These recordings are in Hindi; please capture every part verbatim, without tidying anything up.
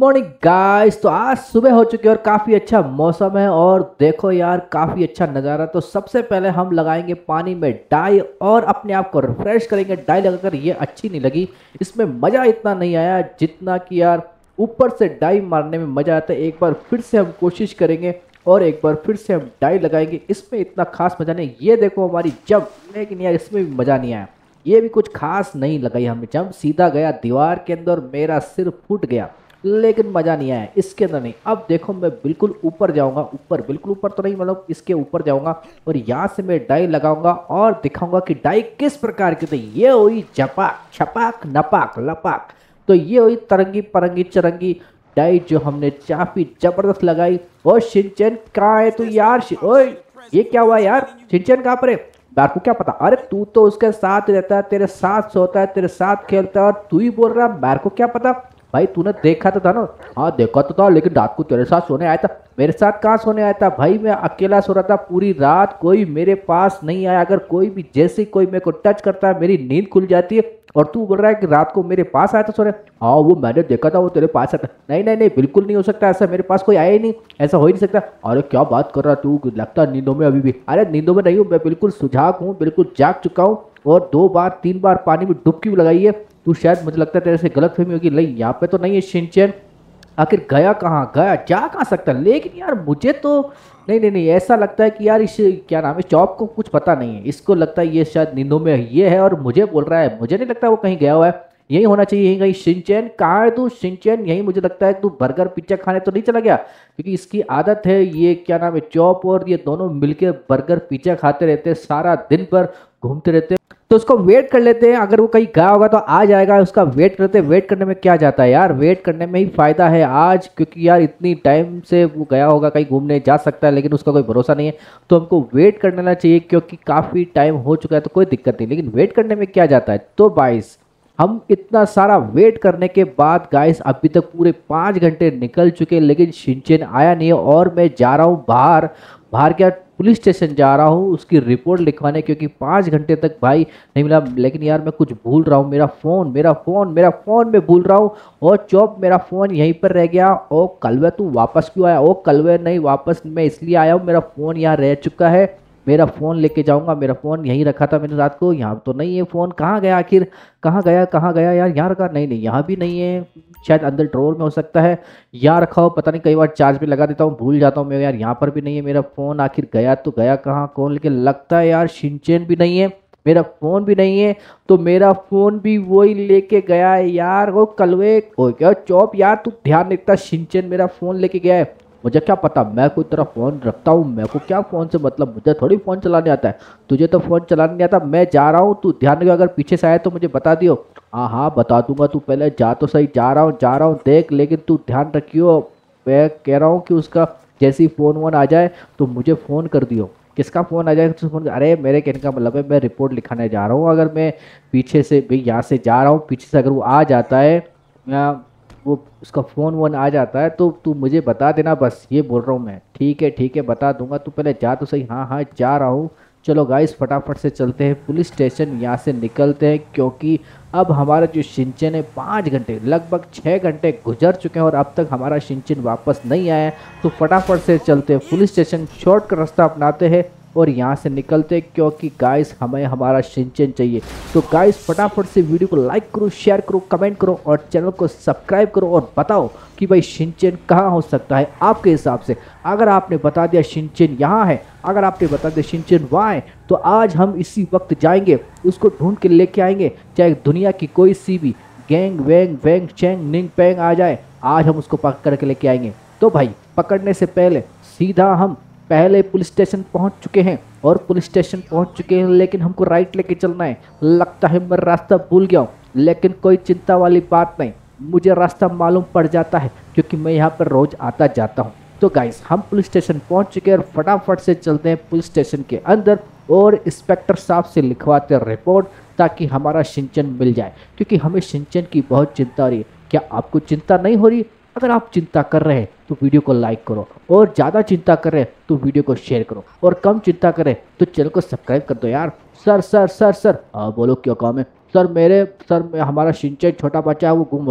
Morning guys. तो आज सुबह हो चुकी है और काफ़ी अच्छा मौसम है और देखो यार काफ़ी अच्छा नज़ारा। तो सबसे पहले हम लगाएंगे पानी में डाई और अपने आप को रिफ्रेश करेंगे। डाई लगाकर ये अच्छी नहीं लगी, इसमें मज़ा इतना नहीं आया जितना कि यार ऊपर से डाई मारने में मज़ा आता है। एक बार फिर से हम कोशिश करेंगे और एक बार फिर से हम डाई लगाएंगे। इसमें इतना खास मज़ा नहीं। ये देखो हमारी जंप, लेकिन यार इसमें भी मज़ा नहीं आया। ये भी कुछ खास नहीं लगाई हमने जंप, सीधा गया दीवार के अंदर, मेरा सिर फूट गया, लेकिन मजा नहीं आया इसके अंदर। नहीं, अब देखो मैं बिल्कुल ऊपर जाऊंगा, ऊपर बिल्कुल ऊपर तो नहीं, मतलब इसके ऊपर जाऊंगा और यहाँ से मैं डाई लगाऊंगा और दिखाऊंगा कि डाई किस प्रकार की थी। ये हुई झपाक छपाक नपाक लपाक। तो ये हुई तरंगी परंगी चरंगी डाई जो हमने काफी जबरदस्त लगाई। और शिनचैन कहाँ है तू यार? ओए ये क्या हुआ यार? शिनचैन कहाँ पर है? यार को क्या पता? अरे तू तो उसके साथ रहता है, तेरे साथ सोता है, तेरे साथ खेलता है और तू ही बोल रहा है मेरे को क्या पता। भाई तूने देखा तो था ना? हाँ देखा तो था, लेकिन रात को तेरे साथ सोने आया था। मेरे साथ कहाँ सोने आया था भाई? मैं अकेला सो रहा था पूरी रात, कोई मेरे पास नहीं आया। अगर कोई भी जैसे कोई मेरे को टच करता है मेरी नींद खुल जाती है और तू बोल रहा है कि रात को मेरे पास आया था सोने। हाँ वो मैंने देखा था, वो तेरे पास आया था। नहीं नहीं नहीं, बिल्कुल नहीं हो सकता ऐसा, मेरे पास कोई आया ही नहीं, ऐसा हो ही नहीं सकता। अरे क्या बात कर रहा तू? लगता नींदों में अभी भी? अरे नींदों में नहीं हूँ मैं, बिल्कुल सुजाग हूँ, बिल्कुल जाग चुका हूँ और दो बार तीन बार पानी में डुबकी भी लगाई है। तू शायद, मुझे लगता है तेरे से गलत फहमी होगी। नहीं यहाँ पे तो नहीं है शिनचैन। आखिर गया कहाँ? गया जा कहाँ सकता? लेकिन यार मुझे तो नहीं नहीं नहीं ऐसा लगता है कि यार इस क्या नाम है चौप को कुछ पता नहीं है। इसको लगता है ये शायद नींदों में ये है और मुझे बोल रहा है। मुझे नहीं लगता वो कहीं गया हुआ है, यही होना चाहिए, यही कहीं। शिनचैन कहाँ है तू? शिनचैन यही, मुझे लगता है तू बर्गर पिज्जा खाने तो नहीं चला गया? क्योंकि इसकी आदत है, ये क्या नाम है चौप और ये दोनों मिलके बर्गर पिज्जा खाते रहते हैं, सारा दिन भर घूमते रहते हैं। तो उसको वेट कर लेते हैं, अगर वो कहीं गया होगा तो आ जाएगा। उसका वेट करते हैं। वेट करने में क्या जाता है यार, वेट करने में ही फायदा है आज, क्योंकि यार इतनी टाइम से वो गया होगा कहीं घूमने, जा सकता है लेकिन उसका कोई भरोसा नहीं है। तो हमको वेट कर लेना चाहिए क्योंकि काफ़ी टाइम हो चुका है, तो कोई दिक्कत नहीं। लेकिन वेट करने में क्या जाता है? तो बाईस हम इतना सारा वेट करने के बाद गाइस अभी तक पूरे पाँच घंटे निकल चुके हैं लेकिन शिनचैन आया नहीं है। और मैं जा रहा हूँ बाहर। बाहर क्या, पुलिस स्टेशन जा रहा हूँ उसकी रिपोर्ट लिखवाने, क्योंकि पाँच घंटे तक भाई नहीं मिला। लेकिन यार मैं कुछ भूल रहा हूँ, मेरा फ़ोन मेरा फ़ोन मेरा फ़ोन मैं भूल रहा हूँ। और चौप मेरा फ़ोन यहीं पर रह गया। ओ कलवे तू वापस क्यों आया? ओ कलवे नहीं, वापस मैं इसलिए आया हूँ, मेरा फ़ोन यहाँ रह चुका है, मेरा फ़ोन लेके जाऊंगा। मेरा फ़ोन यहीं रखा था मैंने रात को, यहाँ तो नहीं है फ़ोन। कहाँ गया आखिर? कहाँ गया कहाँ गया यार? यहाँ रखा? नहीं नहीं यहाँ भी नहीं है, शायद अंदर ड्रॉर में हो सकता है, यहाँ रखा हो पता नहीं। कई बार चार्ज पे लगा देता हूँ, भूल जाता हूँ मैं यार। यहाँ पर भी नहीं है मेरा फ़ोन। आखिर गया तो गया कहाँ? कौन लेके? लगता है यार शिनचैन भी नहीं है, मेरा फ़ोन भी नहीं है। तो मेरा फ़ोन भी वही लेके गया है यार। वो कलवे ओ क्या चौप यार, तू ध्यान रखता, शिनचैन मेरा फ़ोन लेके गया है। मुझे क्या पता, मैं कोई तरह फ़ोन रखता हूँ, मेरे को क्या फ़ोन से मतलब, मुझे थोड़ी फ़ोन चलाने आता है। तुझे तो फ़ोन चलाने नहीं आता। मैं जा रहा हूँ, तू ध्यान रखियो, अगर पीछे से आए तो मुझे बता दियो। हाँ हाँ बता दूंगा, तू पहले जा तो सही। जा रहा हूँ जा रहा हूँ देख, लेकिन तू ध्यान रखियो। मैं कह रहा हूँ कि उसका जैसे ही फ़ोन वोन आ जाए तो मुझे फ़ोन कर दियो। किसका फ़ोन आ जाए तो फ़ोन? अरे मेरे कहने का मतलब है मैं रिपोर्ट लिखाने जा रहा हूँ। अगर मैं पीछे से भाई यहाँ से जा रहा हूँ, पीछे से अगर वो आ जाता है या वो उसका फ़ोन वोन आ जाता है तो तू मुझे बता देना, बस ये बोल रहा हूँ मैं। ठीक है ठीक है बता दूंगा, तू पहले जा तो सही। हाँ हाँ जा रहा हूँ। चलो गाइस फटाफट से चलते हैं पुलिस स्टेशन, यहाँ से निकलते हैं, क्योंकि अब हमारा जो शिनचैन है पाँच घंटे लगभग छः घंटे गुजर चुके हैं और अब तक हमारा शिनचैन वापस नहीं आया है। तो फटाफट से चलते हैं पुलिस स्टेशन, शॉर्टकट रास्ता अपनाते हैं और यहाँ से निकलते हैं, क्योंकि गाइस हमें हमारा शिनचैन चाहिए। तो गाइस फटाफट से वीडियो को लाइक करो, शेयर करो, कमेंट करो और चैनल को सब्सक्राइब करो और बताओ कि भाई शिनचैन कहाँ हो सकता है आपके हिसाब से। अगर आपने बता दिया शिनचैन यहाँ है, अगर आपने बता दिया शिनचैन वहाँ है, तो आज हम इसी वक्त जाएंगे उसको ढूंढ के लेके आएंगे। चाहे दुनिया की कोई सी भी गैंग वैंग वैंग चैंग निंग पैंग आ जाए, आज हम उसको पकड़ के लेके आएंगे। तो भाई पकड़ने से पहले सीधा हम पहले पुलिस स्टेशन पहुंच चुके हैं और पुलिस स्टेशन पहुंच चुके हैं, लेकिन हमको राइट लेके चलना है। लगता है मैं रास्ता भूल गया हूँ, लेकिन कोई चिंता वाली बात नहीं, मुझे रास्ता मालूम पड़ जाता है क्योंकि मैं यहाँ पर रोज आता जाता हूँ। तो गाइस हम पुलिस स्टेशन पहुंच चुके हैं और फटाफट से चलते हैं पुलिस स्टेशन के अंदर और इंस्पेक्टर साहब से लिखवाते हैं रिपोर्ट, ताकि हमारा शिनचैन मिल जाए, क्योंकि हमें शिनचैन की बहुत चिंता हो रही है। क्या आपको चिंता नहीं हो रही? अगर आप चिंता कर रहे हैं तो वीडियो को लाइक करो, और ज़्यादा चिंता कर रहे हैं तो वीडियो को शेयर करो, और कम चिंता करें तो चैनल को सब्सक्राइब कर दो यार। सर सर सर सर हाँ बोलो क्या काम है? सर मेरे सर में हमारा शिनचैन छोटा बच्चा है वो गुम हो गया।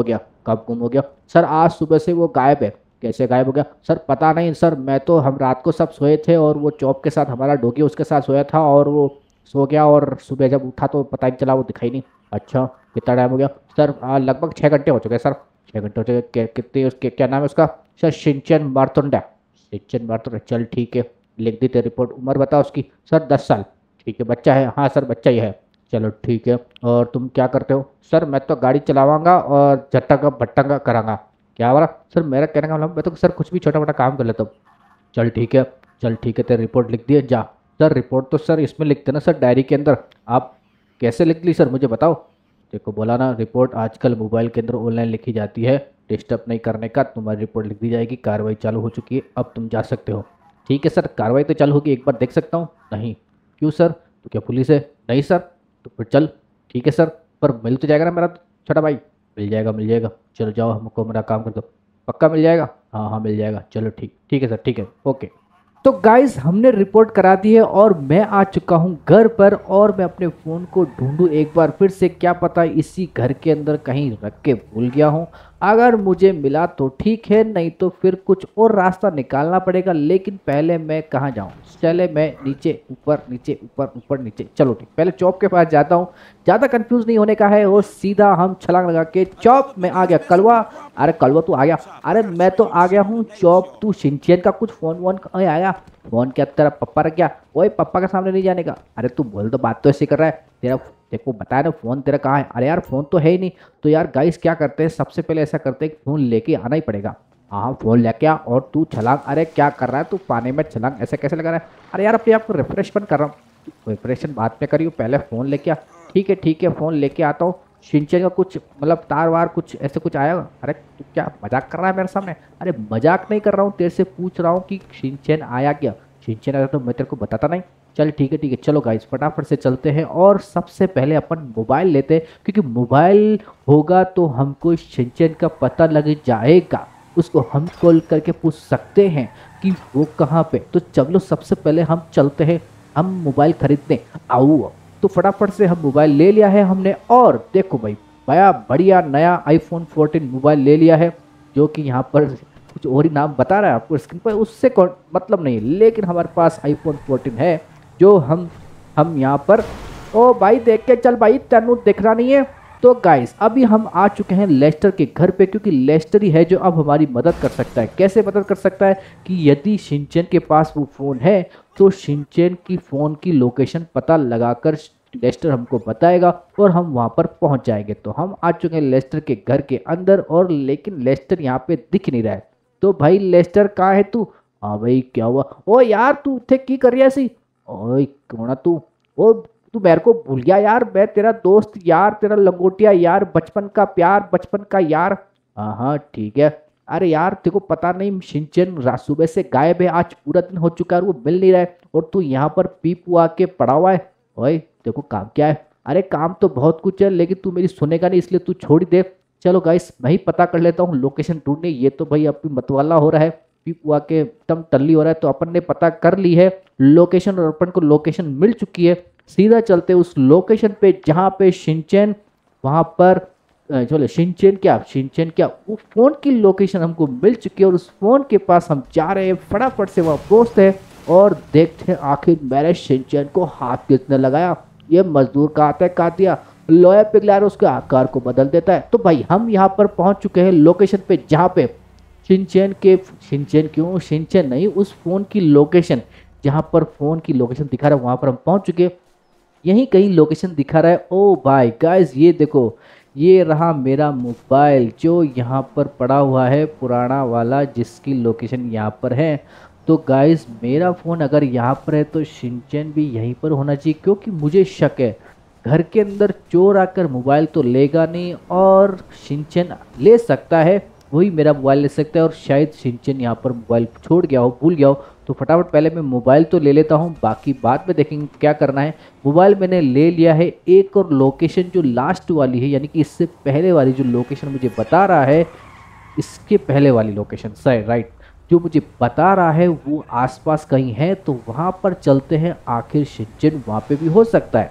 कब गुम हो गया? सर आज सुबह से वो गायब है। कैसे गायब हो गया? सर पता नहीं सर, मैं तो हम रात को सब सोए थे और वो चौप के साथ हमारा डॉगी उसके साथ सोया था और वो सो गया और सुबह जब उठा तो पता नहीं चला, वो दिखाई नहीं। अच्छा कितना टाइम हो गया? सर आ, लगभग छः घंटे हो चुके हैं सर। छः घंटे हो चुके। क्या- कितनी उसके क्या नाम है उसका? Sir Shinchan Martanda. Shinchan Martanda, चल ठीक है, लिख दी तेरी रिपोर्ट। उम्र बताओ उसकी? सर दस साल। ठीक है, बच्चा है? हाँ सर बच्चा ही है। चलो ठीक है। और तुम क्या करते हो? सर मैं तो गाड़ी चलावांगा और झट्टा का भट्टा का करांगा। क्या बोला? सर मेरा कहने का मतलब मैं तो सर कुछ भी छोटा मोटा काम कर लेता हूँ। चल ठीक है, चल ठीक है, तेरी रिपोर्ट लिख दी है, जा। सर रिपोर्ट तो सर इसमें लिखते ना सर, डायरी के अंदर। आप कैसे लिख ली सर, मुझे बताओ। देखो बोला ना, रिपोर्ट आजकल मोबाइल के अंदर ऑनलाइन लिखी जाती है। डिस्टर्ब नहीं करने का, तुम्हारी रिपोर्ट लिख दी जाएगी। कार्रवाई चालू हो चुकी है, अब तुम जा सकते हो। ठीक है सर, कार्रवाई तो चालू होगी, एक बार देख सकता हूँ? नहीं। क्यों सर, तो क्या पुलिस है? नहीं सर। तो फिर चल। ठीक है सर, पर मिल तो जाएगा ना मेरा छोटा भाई? मिल जाएगा मिल जाएगा, चलो जाओ, हमको मेरा काम कर दो। पक्का मिल जाएगा? हाँ हाँ मिल जाएगा, चलो ठीक ठीक है सर, ठीक है, ओके। तो गाइस हमने रिपोर्ट करा दी है और मैं आ चुका हूँ घर पर और मैं अपने फ़ोन को ढूंढूं एक बार फिर से, क्या पता इसी घर के अंदर कहीं रख के भूल गया हूँ। अगर मुझे मिला तो ठीक है, नहीं तो फिर कुछ और रास्ता निकालना पड़ेगा। लेकिन पहले मैं कहाँ जाऊँ? चले मैं नीचे ऊपर नीचे ऊपर ऊपर नीचे, चलो ठीक, पहले चौप के पास जाता हूँ। ज़्यादा कंफ्यूज नहीं होने का है, और सीधा हम छलांग लगा के चौप में आ गया। कलवा, अरे कलवा तू आ गया? अरे मैं तो आ गया हूँ चौप, तू शिनचैन का कुछ फोन वोन अरे आया? फोन क्या तेरा पप्पा रख गया? ओए पप्पा के सामने नहीं जाने का। अरे तू बोल, तो बात तो ऐसे कर रहा है तेरा। देखो बताया ना, फोन तेरा कहाँ है? अरे यार फोन तो है ही नहीं। तो यार गाइस क्या करते हैं, सबसे पहले ऐसा करते हैं कि फोन लेके आना ही पड़ेगा। हाँ फोन लेके आ और तू छलांग। अरे क्या कर रहा है तू पानी में छलांग, ऐसे कैसे लगा रहा है? अरे यार अपने आप को रिफ्रेशमेंट कर रहा हूँ। रिफ्रेशन बाद में करियो, पहले फ़ोन लेके आ। ठीक है ठीक है, फ़ोन लेके आता हूँ। शिनचैन का कुछ मतलब तार वार कुछ ऐसे कुछ आया? अरे तू क्या मजाक कर रहा है मेरे सामने? अरे मजाक नहीं कर रहा हूँ, तेरे से पूछ रहा हूँ कि शिनचैन आया क्या? शिनचैन आया तो मैं तेरे को बताता नहीं। चल ठीक है ठीक है, चलो गाइस फटाफट से चलते हैं और सबसे पहले अपन मोबाइल लेते हैं, क्योंकि मोबाइल होगा तो हमको शिनचैन का पता लग जाएगा। उसको हम कॉल करके पूछ सकते हैं कि वो कहाँ पे। तो चलो सबसे पहले हम चलते हैं, हम मोबाइल खरीदने। आओ। तो फटाफट से हम मोबाइल ले लिया है हमने, और देखो भाई भया बढ़िया नया आईफोन फोर्टीन मोबाइल ले लिया है, जो कि यहाँ पर कुछ और ही नाम बता रहा है आपको स्क्रीन पर, उससे कौन मतलब नहीं, लेकिन हमारे पास आईफोन फोर्टीन है जो हम हम यहाँ पर। ओ भाई देख के चल भाई, तेनू दिखना नहीं है। तो गाइस अभी हम आ चुके हैं लेस्टर के घर पे, क्योंकि लेस्टर ही है जो अब हमारी मदद कर सकता है। कैसे मदद कर सकता है? कि यदि शिनचैन के पास वो फ़ोन है तो शिनचैन की फ़ोन की लोकेशन पता लगाकर लेस्टर हमको बताएगा और हम वहाँ पर पहुँच जाएंगे। तो हम आ चुके हैं लेस्टर के घर के अंदर, और लेकिन लेस्टर यहाँ पे दिख नहीं रहा है। तो भाई लेस्टर कहाँ है तू? हाँ भाई क्या हुआ? ओ यार तू थे की कर रही ऐसी? ओए कौन है तू? ओ तू मेरे को भूल गया यार, मैं तेरा दोस्त यार, तेरा लंगोटिया यार, बचपन का प्यार, बचपन का यार। हाँ हाँ ठीक है। अरे यार तेरे को पता नहीं, शिनचैन रात सुबह से गायब है, आज पूरा दिन हो चुका है और वो मिल नहीं रहा है, और तू यहाँ पर पीपू आके पड़ा हुआ है। ओए देखो काम क्या है? अरे काम तो बहुत कुछ है, लेकिन तू मेरी सुनेगा नहीं, इसलिए तू छोड़ ही दे। चलो गाइस मैं ही पता कर लेता हूँ लोकेशन ढूंढने। ये तो भाई अब भी मतवाला हो रहा है, पीपू आके एकदम टल्ली हो रहा है। तो अपन ने पता कर ली है लोकेशन, और अपन को लोकेशन मिल चुकी है। सीधा चलते उस लोकेशन पे जहाँ पे शिनचैन, वहाँ पर अ, चलो शिनचैन क्या शिनचैन क्या वो फोन की लोकेशन हमको मिल चुकी है, और उस फोन के पास हम जा रहे हैं। फटाफट से वहाँ पहुँचते हैं और देखते हैं आखिर मेरे शिनचैन को हाथ किसने लगाया। ये मजदूर का आता है कातिया, लोहे पिघलाकर उसके आकार को बदल देता है। तो भाई हम यहाँ पर पहुँच चुके हैं लोकेशन पे, जहाँ पे शिनचैन के शिनचैन क्यों शिनचैन नहीं, उस फोन की लोकेशन जहाँ पर फोन की लोकेशन दिखा रहा है वहाँ पर हम पहुँच चुके हैं। यहीं कहीं लोकेशन दिखा रहा है। ओ भाई गाइस ये देखो, ये रहा मेरा मोबाइल जो यहाँ पर पड़ा हुआ है, पुराना वाला, जिसकी लोकेशन यहाँ पर है। तो गाइस मेरा फ़ोन अगर यहाँ पर है तो शिनचैन भी यहीं पर होना चाहिए, क्योंकि मुझे शक है घर के अंदर चोर आकर मोबाइल तो लेगा नहीं, और शिनचैन ले सकता है, वही मेरा मोबाइल ले सकता है, और शायद शिनचैन यहाँ पर मोबाइल छोड़ गया हो, भूल गया हो। तो फटाफट पहले मैं मोबाइल तो ले लेता हूँ, बाकी बाद में देखेंगे क्या करना है। मोबाइल मैंने ले लिया है। एक और लोकेशन जो लास्ट वाली है, यानी कि इससे पहले वाली जो लोकेशन मुझे बता रहा है, इसके पहले वाली लोकेशन सही राइट जो मुझे बता रहा है वो आसपास कहीं है, तो वहाँ पर चलते हैं। आखिर शिनचैन वहाँ पे भी हो सकता है।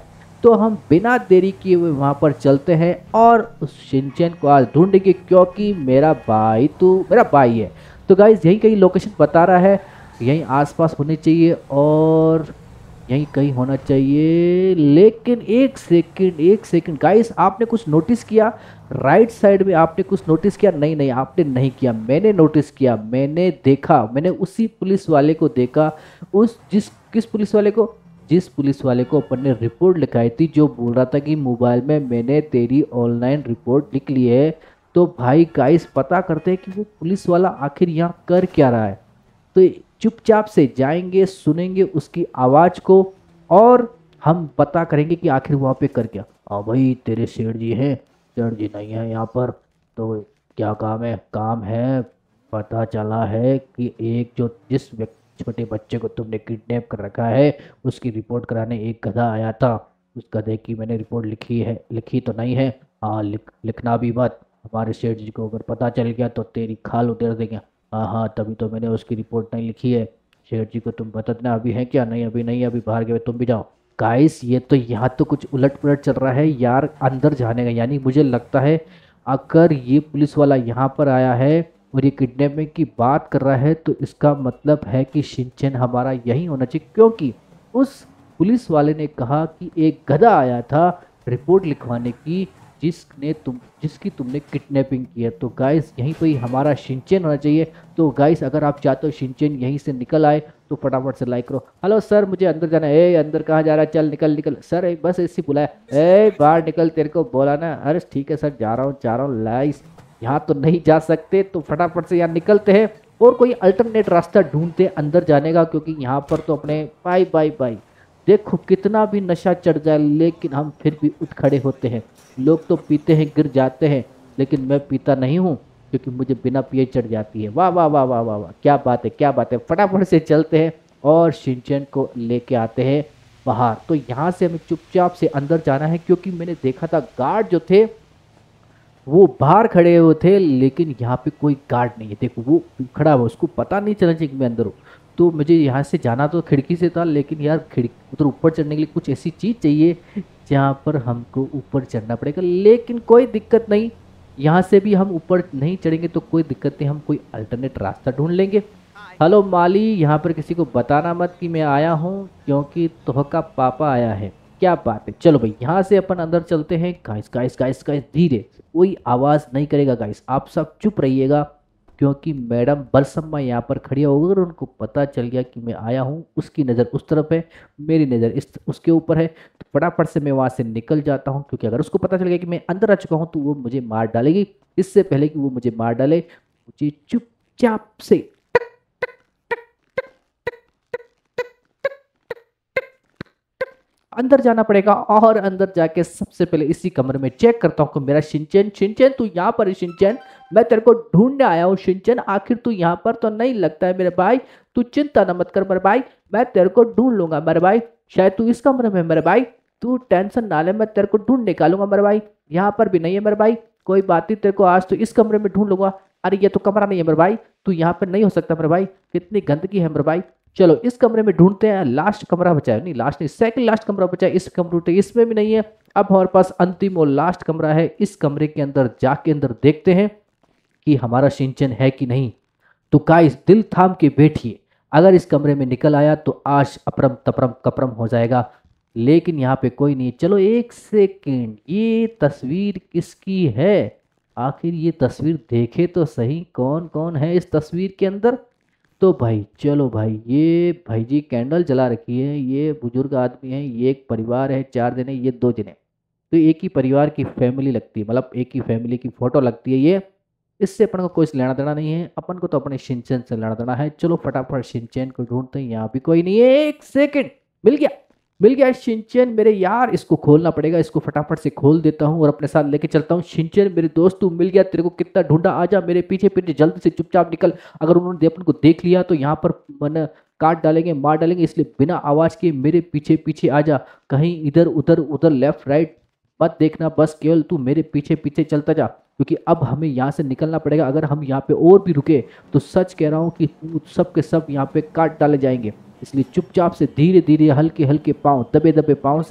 तो हम बिना देरी किए हुए वहाँ पर चलते हैं और उस शिनचैन को आज ढूंढेंगे, क्योंकि मेरा भाई तो मेरा भाई है। तो गाइज यही कहीं लोकेशन बता रहा है, यहीं आसपास होनी चाहिए और यहीं कहीं होना चाहिए। लेकिन एक सेकंड एक सेकंड गाइस, आपने कुछ नोटिस किया? राइट साइड में आपने कुछ नोटिस किया? नहीं नहीं, आपने नहीं किया, मैंने नोटिस किया, मैंने देखा, मैंने उसी पुलिस वाले को देखा। उस जिस किस पुलिस वाले को? जिस पुलिस वाले को अपन ने रिपोर्ट लिखाई थी, जो बोल रहा था कि मोबाइल में मैंने तेरी ऑनलाइन रिपोर्ट लिख ली है। तो भाई गाइस, पता करते हैं कि वो पुलिस वाला आखिर यहाँ कर क्या रहा है। तो चुपचाप से जाएंगे, सुनेंगे उसकी आवाज़ को और हम पता करेंगे कि आखिर वहाँ पे कर क्या। हाँ भाई, तेरे सेठ जी हैं? सेठ जी नहीं है यहाँ पर। तो क्या काम है? काम है, पता चला है कि एक जो जिस व्यक्ति छोटे बच्चे को तुमने किडनैप कर रखा है, उसकी रिपोर्ट कराने एक गधा आया था। उस गधे की मैंने रिपोर्ट लिखी है। लिखी तो नहीं है, हाँ लिख लिखना भी मत। हमारे सेठ जी को अगर पता चल गया तो तेरी खाल उधेड़ देंगे। हाँ हाँ, तभी तो मैंने उसकी रिपोर्ट नहीं लिखी है। शेठ जी को तुम बता देना। अभी है क्या? नहीं अभी नहीं, अभी बाहर गए, तुम भी जाओ। गाइस, ये तो यहाँ तो कुछ उलट पुलट चल रहा है यार अंदर जाने का। यानी मुझे लगता है अगर ये पुलिस वाला यहाँ पर आया है और ये किडनैपिंग की बात कर रहा है, तो इसका मतलब है कि शिनचैन हमारा यही होना चाहिए, क्योंकि उस पुलिस वाले ने कहा कि एक गधा आया था रिपोर्ट लिखवाने की, जिसने तुम जिसकी तुमने किडनैपिंग की है। तो गाइस, यहीं पे ही हमारा शिनचैन होना चाहिए। तो गाइस, अगर आप चाहते हो शिनचैन यहीं से निकल आए तो फटाफट से लाइक करो। हेलो सर, मुझे अंदर जाना है। ए अंदर कहाँ जा रहा है? चल निकल निकल। सर एक बस ऐसी बुलाया, ए बाहर निकल, तेरे को बोला ना। अरे ठीक है सर, जा रहा हूँ जा रहा हूँ। लाइस, यहाँ तो नहीं जा सकते, तो फटाफट से यहाँ निकलते हैं और कोई अल्टरनेट रास्ता ढूंढते हैं अंदर जाने का, क्योंकि यहाँ पर तो अपने बाई बाई बाई देखो कितना भी नशा चढ़ जाए, लेकिन हम फिर भी उठ खड़े होते हैं। लोग तो पीते हैं गिर जाते हैं, लेकिन मैं पीता नहीं हूँ, क्योंकि मुझे बिना पिए चढ़ जाती है। वाह वाह वाह वाह वाह वाह, क्या बात है क्या बात है। फटाफट से चलते हैं और शिनचैन को लेके आते हैं बाहर। तो यहाँ से हमें चुपचाप से अंदर जाना है, क्योंकि मैंने देखा था गार्ड जो थे वो बाहर खड़े हुए थे, लेकिन यहाँ पे कोई गार्ड नहीं है। देखो वो खड़ा हुआ, उसको पता नहीं चलना चाहिए कि मैं अंदर हूँ। तो मुझे यहाँ से जाना तो खिड़की से था, लेकिन यार खिड़की उधर ऊपर चढ़ने के लिए कुछ ऐसी चीज़ चाहिए जहाँ पर हमको ऊपर चढ़ना पड़ेगा। लेकिन कोई दिक्कत नहीं, यहाँ से भी हम ऊपर नहीं चढ़ेंगे तो कोई दिक्कत नहीं, हम कोई अल्टरनेट रास्ता ढूंढ लेंगे। हेलो माली, यहाँ पर किसी को बताना मत कि मैं आया हूँ, क्योंकि तोहका पापा आया है। क्या बात है। चलो भाई, यहाँ से अपन अंदर चलते हैं। गाइस गाइस गाइस गाइस, धीरे, कोई आवाज़ नहीं करेगा गाइस, आप सब चुप रहिएगा, क्योंकि मैडम बरसम्मा यहाँ पर खड़ी होगी। अगर उनको पता चल गया कि मैं आया हूँ, उसकी नज़र उस तरफ है, मेरी नज़र इस उसके ऊपर है, तो फटाफट से मैं वहाँ से निकल जाता हूँ, क्योंकि अगर उसको पता चल गया कि मैं अंदर आ चुका हूँ तो वो मुझे मार डालेगी। इससे पहले कि वो मुझे मार डाले, मुझे चुपचाप से अंदर जाना पड़ेगा। और अंदर जाके सबसे पहले इसी कमरे में चेक करता हूँ कि मेरा शिनचैन शिनचैन तू यहाँ पर है? शिनचैन, मैं तेरे को ढूंढने आया हूँ। शिनचैन, आखिर तू यहाँ पर तो नहीं लगता है मेरे भाई। तू चिंता न मत कर मेरे भाई, मैं तेरे को ढूंढ लूंगा मेरे भाई। शायद तू इस कमरे में मेरे भाई, तू टेंशन ना ले, मैं तेरे को ढूंढ निकालूंगा मेरे भाई। यहाँ पर भी नहीं है मेरे भाई, कोई बात नहीं, तेरे को आज तो इस कमरे में ढूंढ लूंगा। अरे ये तो कमरा नहीं है मेरे भाई, तू यहाँ पर नहीं हो सकता मेरे भाई, कितनी गंदगी है मेरे भाई। चलो इस कमरे में ढूंढते हैं। लास्ट कमरा बचा है, नहीं लास्ट नहीं, सेकंड लास्ट कमरा बचा है। इस कमरे इसमें भी नहीं है। अब हमारे पास अंतिम और लास्ट कमरा है। इस कमरे के अंदर जाके अंदर देखते हैं कि हमारा शिनचैन है कि नहीं। तो गाइस, दिल थाम के बैठिए, अगर इस कमरे में निकल आया तो आज अपरम तपरम कपरम हो जाएगा। लेकिन यहाँ पे कोई नहीं। चलो एक सेकेंड, ये तस्वीर किसकी है? आखिर ये तस्वीर देखे तो सही, कौन कौन है इस तस्वीर के अंदर। तो भाई चलो भाई, ये भाई जी कैंडल जला रखी है, ये बुजुर्ग आदमी है, ये एक परिवार है, चार जने, ये दो जने, तो एक ही परिवार की फैमिली लगती है, मतलब एक ही फैमिली की फोटो लगती है ये। इससे अपन को कोई लेना देना नहीं है, अपन को तो अपने शिनचैन से लेना देना है। चलो फटाफट शिनचैन को ढूंढते हैं। यहाँ भी कोई नहीं है। एक सेकंड, मिल गया मिल गया शिनचैन मेरे यार। इसको खोलना पड़ेगा, इसको फटाफट से खोल देता हूँ और अपने साथ लेके चलता हूँ। शिनचैन मेरे दोस्त, तू मिल गया, तेरे को कितना ढूंढा, आजा मेरे पीछे पीछे जल्दी से, चुपचाप निकल। अगर उन्होंने अपन को देख लिया तो यहाँ पर मन काट डालेंगे, मार डालेंगे, इसलिए बिना आवाज के मेरे पीछे पीछे आजा। कहीं इधर उधर उधर लेफ्ट राइट मत देखना, बस केवल तू मेरे पीछे पीछे चलता जा, क्योंकि अब हमें यहाँ से निकलना पड़ेगा। अगर हम यहाँ पे और भी रुके तो सच कह रहा हूँ कि सब के सब यहाँ पे काट डाले जाएंगे। इसलिए चुपचाप से धीरे धीरे हल्के हल्के पाँव, दबे दबे पाँव से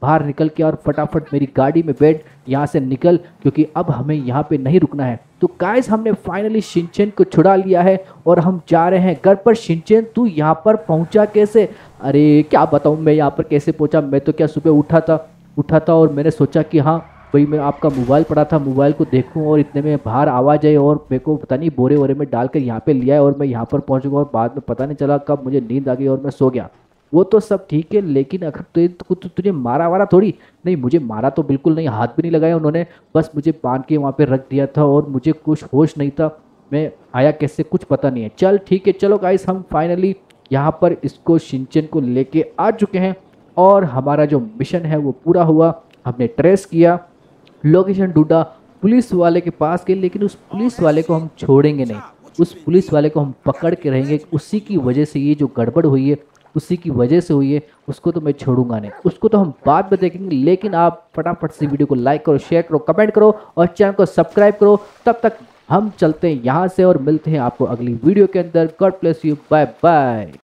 बाहर निकल के और फटाफट मेरी गाड़ी में बैठ, यहाँ से निकल, क्योंकि अब हमें यहाँ पे नहीं रुकना है। तो गाइस हमने फाइनली शिनचैन को छुड़ा लिया है और हम जा रहे हैं घर पर। शिनचैन तू यहाँ पर पहुँचा कैसे? अरे क्या बताऊँ मैं यहाँ पर कैसे पहुँचा। मैं तो क्या सुबह उठा था उठा था और मैंने सोचा कि हाँ भाई मैं आपका मोबाइल पड़ा था, मोबाइल को देखूं और इतने में बाहर आवाज़ आई और मेरे को पता नहीं बोरे वोरे में डालकर यहाँ पे लिया है और मैं यहाँ पर पहुँचूंगा और बाद में पता नहीं चला कब मुझे नींद आ गई और मैं सो गया। वो तो सब ठीक है, लेकिन अगर तुझे तु, तु, तुझे मारा वारा थोड़ी नहीं, मुझे मारा तो बिल्कुल नहीं, हाथ भी नहीं लगाया उन्होंने, बस मुझे बांध के वहाँ पे रख दिया था और मुझे कुछ होश नहीं था, मैं आया कैसे कुछ पता नहीं है। चल ठीक है, चलो गाइस हम फाइनली यहाँ पर इसको शिनचैन को लेके आ चुके हैं और हमारा जो मिशन है वो पूरा हुआ। हमने ट्रेस किया, लोकेशन ढूंढा, पुलिस वाले के पास गए, लेकिन उस पुलिस वाले को हम छोड़ेंगे नहीं, उस पुलिस वाले को हम पकड़ के रहेंगे। उसी की वजह से ये जो गड़बड़ हुई है उसी की वजह से हुई है, उसको तो मैं छोड़ूंगा नहीं, उसको तो हम बाद में देखेंगे। लेकिन आप फटाफट से वीडियो को लाइक करो, शेयर करो, कमेंट करो और चैनल को सब्सक्राइब करो। तब तक हम चलते हैं यहाँ से और मिलते हैं आपको अगली वीडियो के अंदर। God bless you, bye bye.